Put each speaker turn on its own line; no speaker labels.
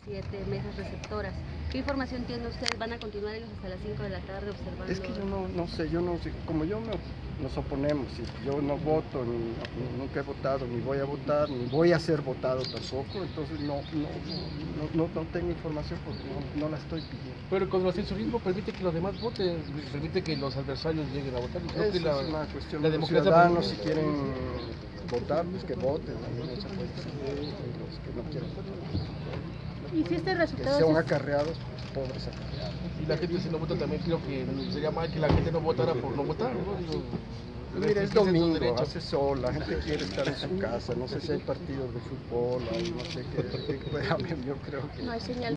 7 mesas receptoras. ¿Qué información tiene usted? ¿Van a continuar ellos hasta las 5 de la tarde observando?
Es que yo no sé, como nos oponemos, y yo no voto, nunca he votado, ni voy a votar, ni voy a ser votado tampoco, entonces no tengo información porque no la estoy pidiendo.
Pero con el ascensorismo permite que los demás voten, permite que los adversarios lleguen a votar.
Creo que es una cuestión
la
de los ciudadanos, si quieren votar, pues que voten, no se puede decidir, y los que no quieren votar.
Y si este resultado
que sean acarreados, pues pobres acarreados.
Y la gente si no vota también creo que sería mal que la gente no votara por no votar, ¿no? Digo,
mira, es domingo, hace sol, la gente quiere estar en su casa, no sé si hay partidos de fútbol, no sé qué puede haber, yo creo que...
no hay señal.